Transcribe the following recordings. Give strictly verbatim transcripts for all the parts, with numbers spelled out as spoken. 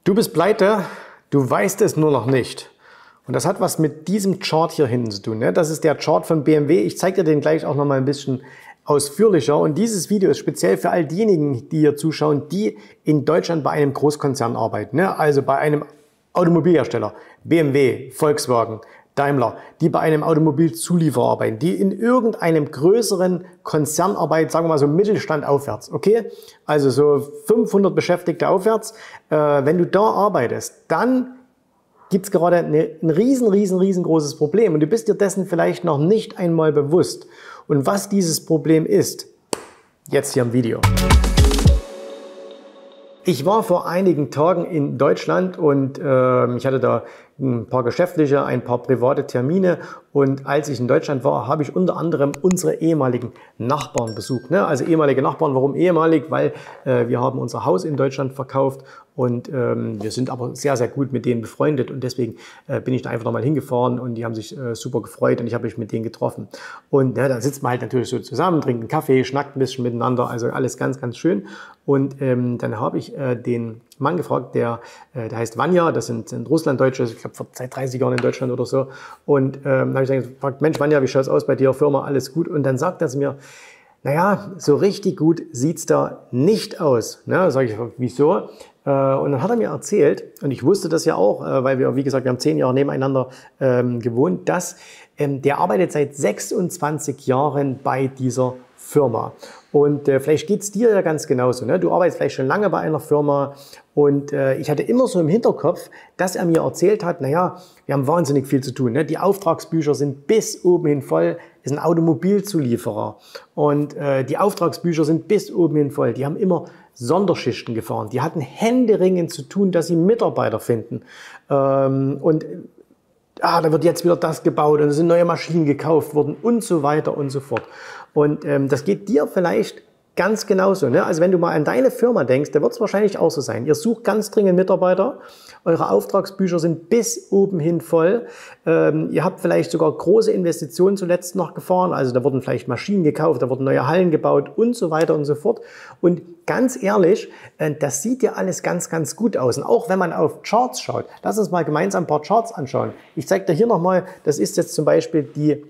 Du bist pleite, du weißt es nur noch nicht. Und das hat was mit diesem Chart hier hinten zu tun. Ne? Das ist der Chart von B M W. Ich zeige dir den gleich auch noch mal ein bisschen ausführlicher. Und dieses Video ist speziell für all diejenigen, die hier zuschauen, die in Deutschland bei einem Großkonzern arbeiten. Ne? Also bei einem Automobilhersteller, B M W, Volkswagen, Daimler, die bei einem Automobilzulieferer arbeiten, die in irgendeinem größeren Konzern arbeiten, sagen wir mal so Mittelstand aufwärts, okay? Also so fünfhundert Beschäftigte aufwärts. Äh, wenn du da arbeitest, dann gibt es gerade eine, ein riesen, riesen, riesengroßes Problem und du bist dir dessen vielleicht noch nicht einmal bewusst. Und was dieses Problem ist, jetzt hier im Video. Ich war vor einigen Tagen in Deutschland und äh, ich hatte da ein paar geschäftliche, ein paar private Termine. Und als ich in Deutschland war, habe ich unter anderem unsere ehemaligen Nachbarn besucht. Ne? Also ehemalige Nachbarn, warum ehemalig? Weil äh, wir haben unser Haus in Deutschland verkauft und ähm, wir sind aber sehr, sehr gut mit denen befreundet. Und deswegen äh, bin ich da einfach nochmal hingefahren und die haben sich äh, super gefreut und ich habe mich mit denen getroffen. Und ja, da sitzt man halt natürlich so zusammen, trinkt einen Kaffee, schnackt ein bisschen miteinander. Also alles ganz, ganz schön. Und ähm, dann habe ich äh, den Mann gefragt, der, äh, der heißt Vanja, das sind, sind Russlanddeutsche, ich glaube seit dreißig Jahren in Deutschland oder so. Und ähm, habe ich dann gefragt, Mensch Vanja, wie schaut's aus bei dir, Firma, alles gut? Und dann sagt er zu mir, naja, so richtig gut sieht's da nicht aus. Ne? Sag ich, wieso? Äh, und dann hat er mir erzählt, und ich wusste das ja auch, äh, weil wir, wie gesagt, wir haben zehn Jahre nebeneinander ähm, gewohnt, dass ähm, der arbeitet seit sechsundzwanzig Jahren bei dieser Firma. Und äh, vielleicht geht's dir ja ganz genauso. Ne? Du arbeitest vielleicht schon lange bei einer Firma und äh, ich hatte immer so im Hinterkopf, dass er mir erzählt hat, naja, wir haben wahnsinnig viel zu tun. Ne? Die Auftragsbücher sind bis oben hin voll. Das ist ein Automobilzulieferer und äh, die Auftragsbücher sind bis oben hin voll. Die haben immer Sonderschichten gefahren. Die hatten händeringend zu tun, dass sie Mitarbeiter finden. Ähm, und ah, da wird jetzt wieder das gebaut und es sind neue Maschinen gekauft worden und so weiter und so fort. Und ähm, das geht dir vielleicht ganz genauso. Ne? Also wenn du mal an deine Firma denkst, da wird es wahrscheinlich auch so sein. Ihr sucht ganz dringend Mitarbeiter, eure Auftragsbücher sind bis oben hin voll. Ähm, ihr habt vielleicht sogar große Investitionen zuletzt noch gefahren. Also da wurden vielleicht Maschinen gekauft, da wurden neue Hallen gebaut und so weiter und so fort. Und ganz ehrlich, äh, das sieht ja alles ganz, ganz gut aus. Und auch wenn man auf Charts schaut, lass uns mal gemeinsam ein paar Charts anschauen. Ich zeige dir hier nochmal, das ist jetzt zum Beispiel die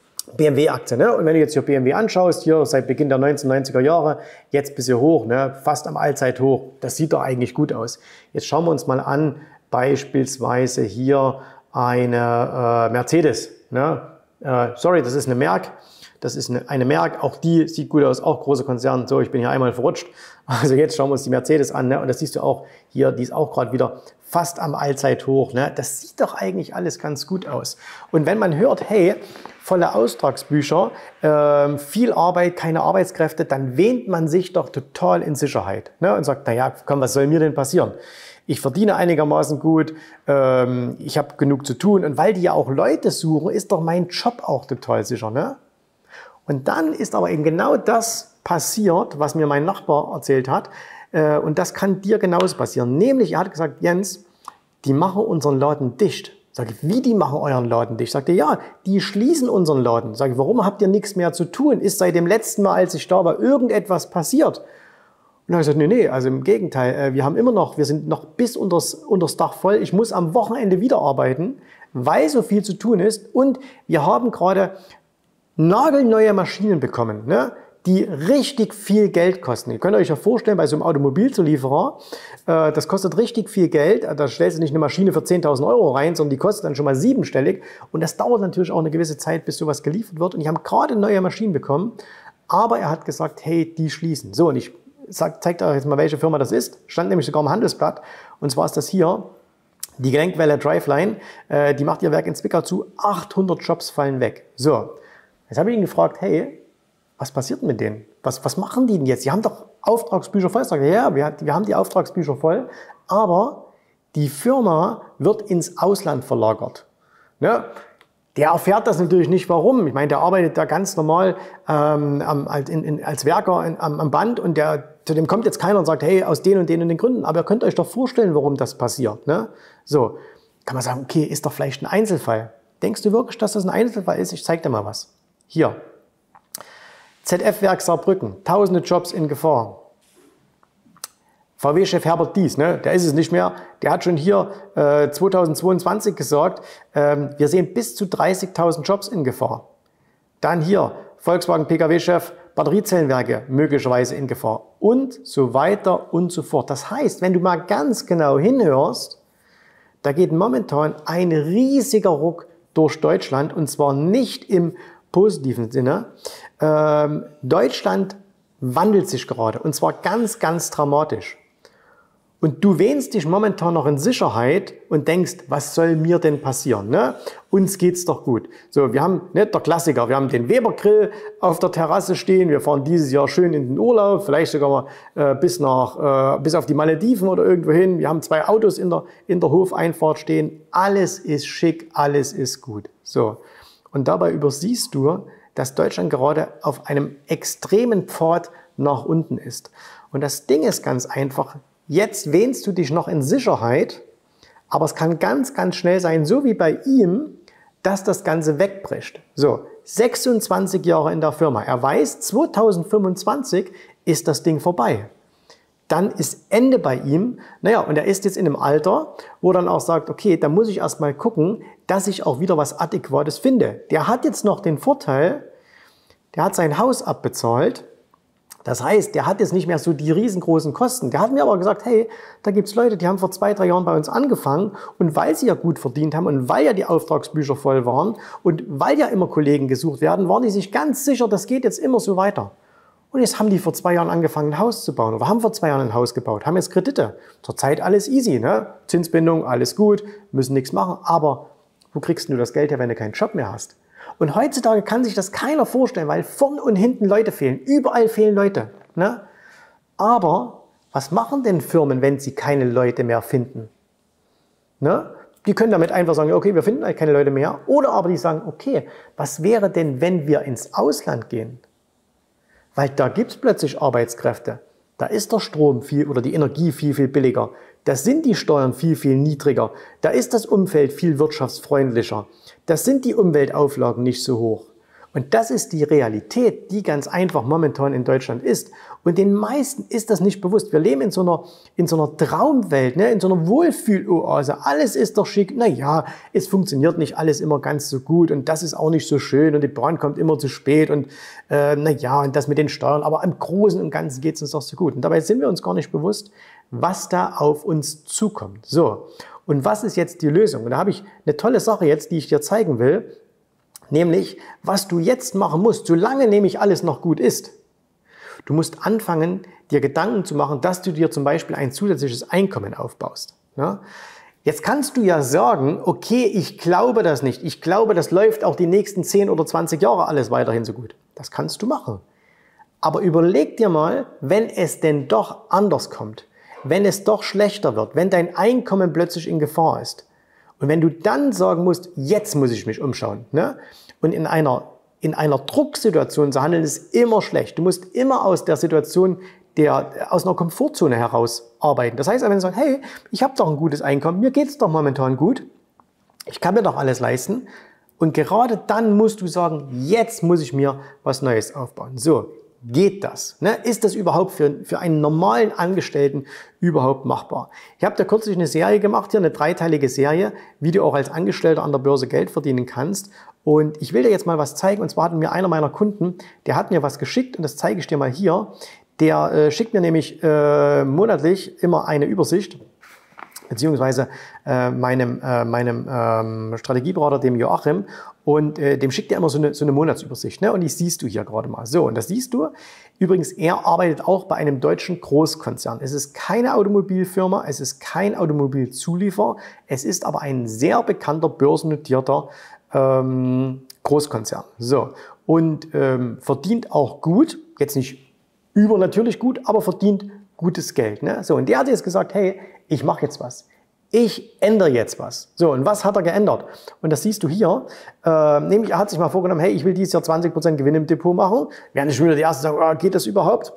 B M W-Aktie. Ne? Und wenn du jetzt hier B M W anschaust, hier seit Beginn der neunzehnhundertneunziger Jahre, jetzt bis hier hoch, ne? Fast am Allzeithoch, das sieht doch eigentlich gut aus. Jetzt schauen wir uns mal an, beispielsweise hier eine äh, Mercedes. Ne? Äh, sorry, das ist eine Merck. Das ist eine, eine Merck, auch die sieht gut aus, auch große Konzern. So, ich bin hier einmal verrutscht. Also jetzt schauen wir uns die Mercedes an. Ne? Und das siehst du auch hier, die ist auch gerade wieder fast am Allzeithoch. Ne? Das sieht doch eigentlich alles ganz gut aus. Und wenn man hört, hey, volle Auftragsbücher, äh, viel Arbeit, keine Arbeitskräfte, dann wähnt man sich doch total in Sicherheit. Ne? Und sagt, naja, komm, was soll mir denn passieren? Ich verdiene einigermaßen gut, ähm, ich habe genug zu tun. Und weil die ja auch Leute suchen, ist doch mein Job auch total sicher. Ne? Und dann ist aber eben genau das passiert, was mir mein Nachbar erzählt hat. Äh, und das kann dir genauso passieren. Nämlich, er hat gesagt, Jens, die machen unseren Laden dicht. Sag ich, wie, die machen euren Laden dicht? Sagt er, ja, die schließen unseren Laden. Sag ich, warum habt ihr nichts mehr zu tun? Ist seit dem letzten Mal, als ich da war, irgendetwas passiert? Und dann habe ich gesagt, nee, nee, also im Gegenteil, wir haben immer noch, wir sind noch bis unters, unters Dach voll. Ich muss am Wochenende wieder arbeiten, weil so viel zu tun ist. Und wir haben gerade nagelneue Maschinen bekommen, ne, die richtig viel Geld kosten. Ihr könnt euch ja vorstellen, bei so einem Automobilzulieferer, äh, das kostet richtig viel Geld. Da stellst du nicht eine Maschine für zehntausend Euro rein, sondern die kostet dann schon mal siebenstellig. Und das dauert natürlich auch eine gewisse Zeit, bis sowas geliefert wird. Und die haben gerade neue Maschinen bekommen, aber er hat gesagt, hey, die schließen. So, und ich zeige euch jetzt mal, welche Firma das ist. Stand nämlich sogar im Handelsblatt. Und zwar ist das hier die Gelenkwelle Driveline. Äh, die macht ihr Werk in Zwickau zu. achthundert Jobs fallen weg. So. Jetzt habe ich ihn gefragt, hey, was passiert mit denen? Was, was machen die denn jetzt? Die haben doch Auftragsbücher voll. Ich sage, ja, wir, wir haben die Auftragsbücher voll, aber die Firma wird ins Ausland verlagert. Ne? Der erfährt das natürlich nicht, warum. Ich meine, der arbeitet da ganz normal ähm, in, in, als Werker in, am, am Band und der, zu dem kommt jetzt keiner und sagt, hey, aus den und den und den Gründen. Aber ihr könnt euch doch vorstellen, warum das passiert. Ne? So, kann man sagen, okay, ist doch vielleicht ein Einzelfall. Denkst du wirklich, dass das ein Einzelfall ist? Ich zeige dir mal was. Hier, Z F-Werk Saarbrücken, tausende Jobs in Gefahr. V W-Chef Herbert Dies, ne, der ist es nicht mehr, der hat schon hier äh, zweitausendzweiundzwanzig gesagt, ähm, wir sehen bis zu dreißigtausend Jobs in Gefahr. Dann hier Volkswagen P K W-Chef, Batteriezellenwerke möglicherweise in Gefahr und so weiter und so fort. Das heißt, wenn du mal ganz genau hinhörst, da geht momentan ein riesiger Ruck durch Deutschland und zwar nicht im positiven Sinne. Ähm, Deutschland wandelt sich gerade und zwar ganz, ganz dramatisch. Und du wähnst dich momentan noch in Sicherheit und denkst, was soll mir denn passieren? Ne? Uns geht's doch gut. So, wir haben, ne, der Klassiker, wir haben den Weber-Grill auf der Terrasse stehen, wir fahren dieses Jahr schön in den Urlaub, vielleicht sogar mal äh, bis, nach, äh, bis auf die Malediven oder irgendwo hin. Wir haben zwei Autos in der, in der Hofeinfahrt stehen. Alles ist schick, alles ist gut. So. Und dabei übersiehst du, dass Deutschland gerade auf einem extremen Pfad nach unten ist. Und das Ding ist ganz einfach, jetzt wähnst du dich noch in Sicherheit, aber es kann ganz, ganz schnell sein, so wie bei ihm, dass das Ganze wegbricht. So, sechsundzwanzig Jahre in der Firma. Er weiß, zweitausendfünfundzwanzig ist das Ding vorbei. Dann ist Ende bei ihm. Naja, und er ist jetzt in einem Alter, wo er dann auch sagt, okay, da muss ich erstmal gucken, dass ich auch wieder was Adäquates finde. Der hat jetzt noch den Vorteil, der hat sein Haus abbezahlt. Das heißt, der hat jetzt nicht mehr so die riesengroßen Kosten. Der hat mir aber gesagt, hey, da gibt's Leute, die haben vor zwei, drei Jahren bei uns angefangen und weil sie ja gut verdient haben und weil ja die Auftragsbücher voll waren und weil ja immer Kollegen gesucht werden, waren die sich ganz sicher, das geht jetzt immer so weiter. Und jetzt haben die vor zwei Jahren angefangen, ein Haus zu bauen oder haben vor zwei Jahren ein Haus gebaut, haben jetzt Kredite. Zurzeit alles easy, ne? Zinsbindung, alles gut, müssen nichts machen. Aber wo kriegst du das Geld her, wenn du keinen Job mehr hast? Und heutzutage kann sich das keiner vorstellen, weil vorn und hinten Leute fehlen. Überall fehlen Leute. Ne? Aber was machen denn Firmen, wenn sie keine Leute mehr finden? Ne? Die können damit einfach sagen, okay, wir finden halt keine Leute mehr. Oder aber die sagen, okay, was wäre denn, wenn wir ins Ausland gehen? Weil da gibt es plötzlich Arbeitskräfte. Da ist der Strom viel oder die Energie viel, viel billiger. Da sind die Steuern viel, viel niedriger. Da ist das Umfeld viel wirtschaftsfreundlicher. Das sind die Umweltauflagen nicht so hoch. Und das ist die Realität, die ganz einfach momentan in Deutschland ist. Und den meisten ist das nicht bewusst. Wir leben in so einer, in so einer Traumwelt, ne? In so einer Wohlfühloase. Alles ist doch schick. Naja, es funktioniert nicht alles immer ganz so gut und das ist auch nicht so schön und die Bahn kommt immer zu spät und äh, naja, und das mit den Steuern. Aber im Großen und Ganzen geht es uns doch so gut. Und dabei sind wir uns gar nicht bewusst, was da auf uns zukommt. So, und was ist jetzt die Lösung? Und da habe ich eine tolle Sache jetzt, die ich dir zeigen will. Nämlich, was du jetzt machen musst, solange nämlich alles noch gut ist. Du musst anfangen, dir Gedanken zu machen, dass du dir zum Beispiel ein zusätzliches Einkommen aufbaust. Ja? Jetzt kannst du ja sagen, okay, ich glaube das nicht. Ich glaube, das läuft auch die nächsten zehn oder zwanzig Jahre alles weiterhin so gut. Das kannst du machen. Aber überleg dir mal, wenn es denn doch anders kommt, wenn es doch schlechter wird, wenn dein Einkommen plötzlich in Gefahr ist. Und wenn du dann sagen musst, jetzt muss ich mich umschauen, ne? Und in einer, in einer Drucksituation zu handeln, ist immer schlecht. Du musst immer aus der Situation, der, aus einer Komfortzone heraus arbeiten. Das heißt, wenn du sagst, hey, ich habe doch ein gutes Einkommen, mir geht es doch momentan gut, ich kann mir doch alles leisten. Und gerade dann musst du sagen, jetzt muss ich mir was Neues aufbauen. So. Geht das? Ne? Ist das überhaupt für, für einen normalen Angestellten überhaupt machbar? Ich habe da kürzlich eine Serie gemacht, hier eine dreiteilige Serie, wie du auch als Angestellter an der Börse Geld verdienen kannst. Und ich will dir jetzt mal was zeigen. Und zwar hat mir einer meiner Kunden, der hat mir was geschickt und das zeige ich dir mal hier. Der äh, schickt mir nämlich äh, monatlich immer eine Übersicht, beziehungsweise äh, meinem, äh, meinem ähm, Strategieberater, dem Joachim, und äh, dem schickt er immer so eine, so eine Monatsübersicht. Ne? Und die siehst du hier gerade mal. So, und das siehst du. Übrigens, er arbeitet auch bei einem deutschen Großkonzern. Es ist keine Automobilfirma, es ist kein Automobilzulieferer, es ist aber ein sehr bekannter börsennotierter ähm, Großkonzern. So, und ähm, verdient auch gut, jetzt nicht übernatürlich gut, aber verdient gutes Geld. Ne? So, und der hat jetzt gesagt, hey, ich mache jetzt was. Ich ändere jetzt was. So, und was hat er geändert? Und das siehst du hier. Äh, nämlich, er hat sich mal vorgenommen, hey, ich will dieses Jahr zwanzig Prozent Gewinn im Depot machen. Während ich wieder die Erste sagen, oh, geht das überhaupt?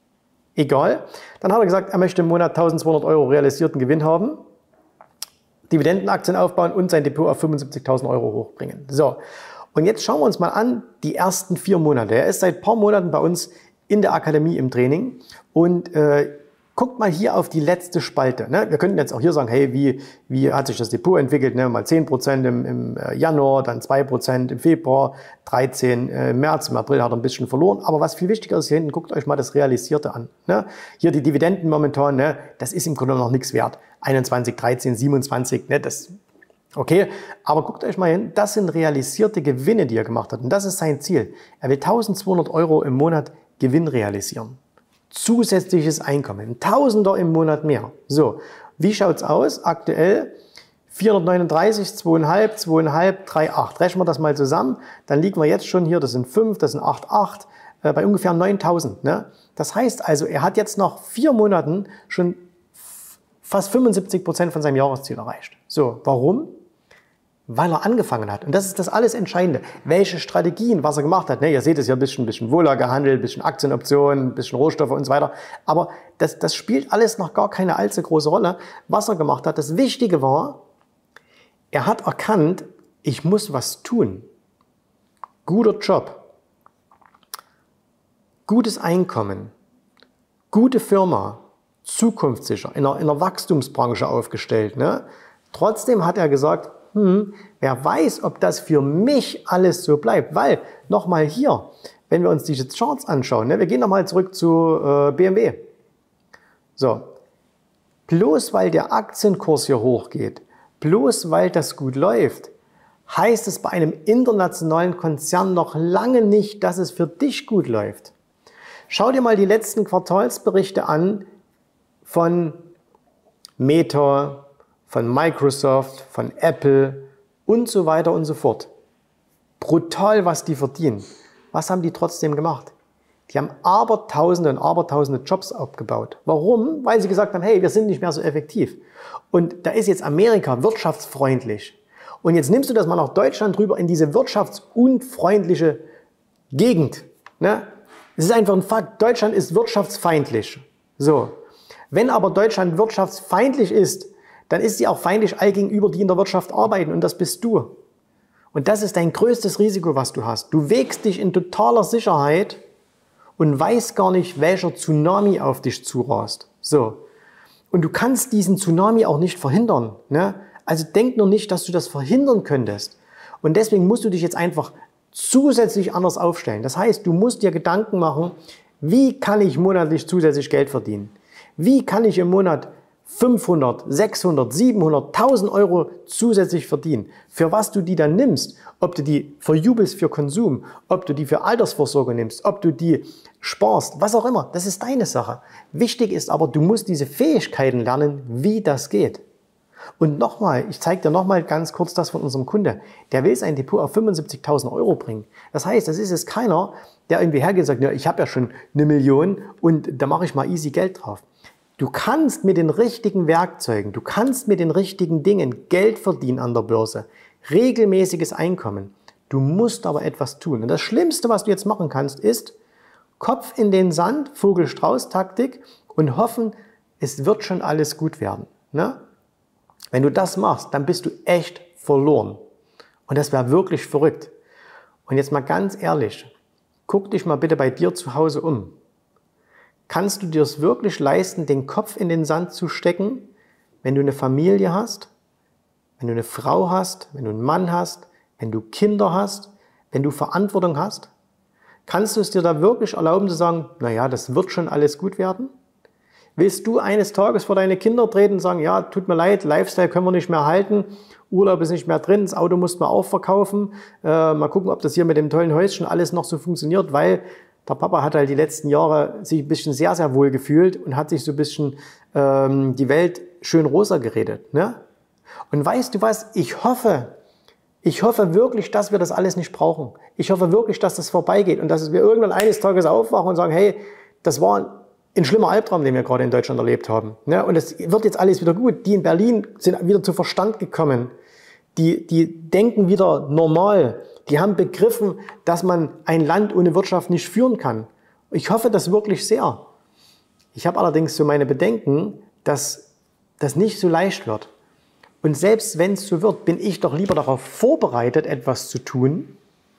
Egal. Dann hat er gesagt, er möchte im Monat eintausendzweihundert Euro realisierten Gewinn haben, Dividendenaktien aufbauen und sein Depot auf fünfundsiebzigtausend Euro hochbringen. So, und jetzt schauen wir uns mal an, die ersten vier Monate. Er ist seit ein paar Monaten bei uns in der Akademie im Training und äh, Guckt mal hier auf die letzte Spalte. Ne? Wir könnten jetzt auch hier sagen, hey, wie, wie hat sich das Depot entwickelt? Ne? Mal zehn Prozent im, im Januar, dann zwei Prozent im Februar, dreizehn im März, im April hat er ein bisschen verloren. Aber was viel wichtiger ist hier hinten, guckt euch mal das Realisierte an. Ne? Hier die Dividenden momentan, ne? Das ist im Grunde noch nichts wert. einundzwanzig, dreizehn, siebenundzwanzig, ne? Das okay, aber guckt euch mal hin, das sind realisierte Gewinne, die er gemacht hat. Und das ist sein Ziel. Er will eintausendzweihundert Euro im Monat Gewinn realisieren. Zusätzliches Einkommen, ein Tausender im Monat mehr. So, wie schaut's aus? Aktuell vierhundertneununddreißig, zweieinhalb, zweieinhalb, drei Komma acht. Rechnen wir das mal zusammen, dann liegen wir jetzt schon hier, das sind fünf, das sind acht Komma acht, äh, bei ungefähr neuntausend. Ne? Das heißt also, er hat jetzt nach vier Monaten schon fast fünfundsiebzig Prozent von seinem Jahresziel erreicht. So, warum? Weil er angefangen hat. Und das ist das alles Entscheidende. Welche Strategien, was er gemacht hat. Ne, ihr seht es ja ein bisschen, ein bisschen Wohler gehandelt, ein bisschen Aktienoptionen, ein bisschen Rohstoffe und so weiter. Aber das, das spielt alles noch gar keine allzu große Rolle. Was er gemacht hat, das Wichtige war, er hat erkannt, ich muss was tun. Guter Job, gutes Einkommen, gute Firma, zukunftssicher, in einer, in einer Wachstumsbranche aufgestellt. Ne? Trotzdem hat er gesagt, hm, wer weiß, ob das für mich alles so bleibt. Weil, nochmal hier, wenn wir uns diese Charts anschauen, ne, wir gehen nochmal zurück zu äh, B M W. So, bloß weil der Aktienkurs hier hochgeht, bloß weil das gut läuft, heißt es bei einem internationalen Konzern noch lange nicht, dass es für dich gut läuft. Schau dir mal die letzten Quartalsberichte an von Meta, von Microsoft, von Apple und so weiter und so fort. Brutal, was die verdienen. Was haben die trotzdem gemacht? Die haben Abertausende und Abertausende Jobs aufgebaut. Warum? Weil sie gesagt haben, hey, wir sind nicht mehr so effektiv. Und da ist jetzt Amerika wirtschaftsfreundlich. Und jetzt nimmst du das mal nach Deutschland rüber in diese wirtschaftsunfreundliche Gegend. Ne? Es ist einfach ein Fakt, Deutschland ist wirtschaftsfeindlich. So. Wenn aber Deutschland wirtschaftsfeindlich ist, dann ist sie auch feindlich all gegenüber, die in der Wirtschaft arbeiten. Und das bist du. Und das ist dein größtes Risiko, was du hast. Du wägst dich in totaler Sicherheit und weißt gar nicht, welcher Tsunami auf dich zurast. So. Und du kannst diesen Tsunami auch nicht verhindern. Ne? Also denk nur nicht, dass du das verhindern könntest. Und deswegen musst du dich jetzt einfach zusätzlich anders aufstellen. Das heißt, du musst dir Gedanken machen, wie kann ich monatlich zusätzlich Geld verdienen? Wie kann ich im Monat fünfhundert, sechshundert, siebenhundert, tausend Euro zusätzlich verdienen? Für was du die dann nimmst, ob du die verjubelst für Konsum, ob du die für Altersvorsorge nimmst, ob du die sparst, was auch immer, das ist deine Sache. Wichtig ist aber, du musst diese Fähigkeiten lernen, wie das geht. Und nochmal, ich zeige dir nochmal ganz kurz das von unserem Kunde. Der will sein Depot auf fünfundsiebzigtausend Euro bringen. Das heißt, das ist jetzt keiner, der irgendwie hergeht und sagt, ja, ich habe ja schon eine Million und da mache ich mal easy Geld drauf. Du kannst mit den richtigen Werkzeugen, du kannst mit den richtigen Dingen Geld verdienen an der Börse. Regelmäßiges Einkommen. Du musst aber etwas tun. Und das Schlimmste, was du jetzt machen kannst, ist Kopf in den Sand, Vogel-Strauß-Taktik und hoffen, es wird schon alles gut werden. Ne? Wenn du das machst, dann bist du echt verloren. Und das wäre wirklich verrückt. Und jetzt mal ganz ehrlich, guck dich mal bitte bei dir zu Hause um. Kannst du dir es wirklich leisten, den Kopf in den Sand zu stecken, wenn du eine Familie hast, wenn du eine Frau hast, wenn du einen Mann hast, wenn du Kinder hast, wenn du Verantwortung hast? Kannst du es dir da wirklich erlauben zu sagen, naja, das wird schon alles gut werden? Willst du eines Tages vor deine Kinder treten und sagen, ja, tut mir leid, Lifestyle können wir nicht mehr halten, Urlaub ist nicht mehr drin, das Auto mussten wir auch verkaufen, äh, mal gucken, ob das hier mit dem tollen Häuschen alles noch so funktioniert, weil der Papa hat halt die letzten Jahre sich ein bisschen sehr, sehr wohl gefühlt und hat sich so ein bisschen ähm, die Welt schön rosa geredet. Ne? Und weißt du was, ich hoffe, ich hoffe wirklich, dass wir das alles nicht brauchen. Ich hoffe wirklich, dass das vorbeigeht und dass wir irgendwann eines Tages aufwachen und sagen, hey, das war ein schlimmer Albtraum, den wir gerade in Deutschland erlebt haben. Ne? Und es wird jetzt alles wieder gut. Die in Berlin sind wieder zu Verstand gekommen. Die, die denken wieder normal. Die haben begriffen, dass man ein Land ohne Wirtschaft nicht führen kann. Ich hoffe das wirklich sehr. Ich habe allerdings so meine Bedenken, dass das nicht so leicht wird. Und selbst wenn es so wird, bin ich doch lieber darauf vorbereitet, etwas zu tun,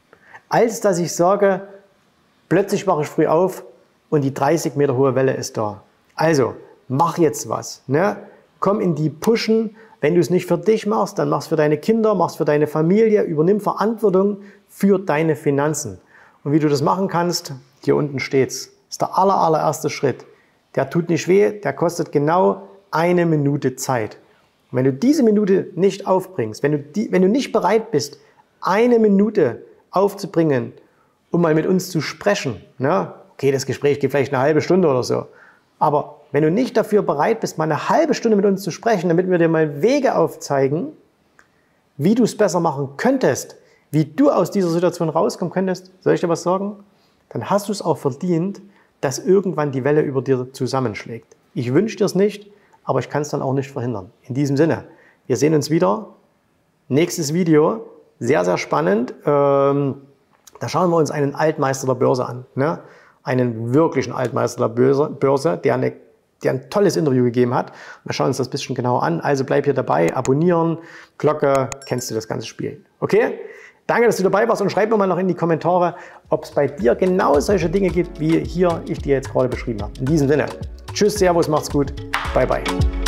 als dass ich sage, plötzlich wache ich früh auf und die dreißig Meter hohe Welle ist da. Also, mach jetzt was. Ne? Komm in die Pushen. Wenn du es nicht für dich machst, dann machst es für deine Kinder, machst es für deine Familie, übernimm Verantwortung für deine Finanzen. Und wie du das machen kannst, hier unten steht's. Das ist der aller, allererste Schritt. Der tut nicht weh, der kostet genau eine Minute Zeit. Und wenn du diese Minute nicht aufbringst, wenn du, die, wenn du nicht bereit bist, eine Minute aufzubringen, um mal mit uns zu sprechen, ne? Okay, das Gespräch geht vielleicht eine halbe Stunde oder so, aber wenn du nicht dafür bereit bist, mal eine halbe Stunde mit uns zu sprechen, damit wir dir mal Wege aufzeigen, wie du es besser machen könntest, wie du aus dieser Situation rauskommen könntest, soll ich dir was sagen? Dann hast du es auch verdient, dass irgendwann die Welle über dir zusammenschlägt. Ich wünsche dir es nicht, aber ich kann es dann auch nicht verhindern. In diesem Sinne, wir sehen uns wieder. Nächstes Video, sehr, sehr spannend. Ähm, da schauen wir uns einen Altmeister der Börse an. Ne? Einen wirklichen Altmeister der Börse, Börse der eine der ein tolles Interview gegeben hat. Wir schauen uns das ein bisschen genauer an. Also bleib hier dabei, abonnieren, Glocke, kennst du das ganze Spiel. Okay? Danke, dass du dabei warst und schreib mir mal noch in die Kommentare, ob es bei dir genau solche Dinge gibt, wie hier ich dir jetzt gerade beschrieben habe. In diesem Sinne, tschüss, servus, macht's gut, bye bye.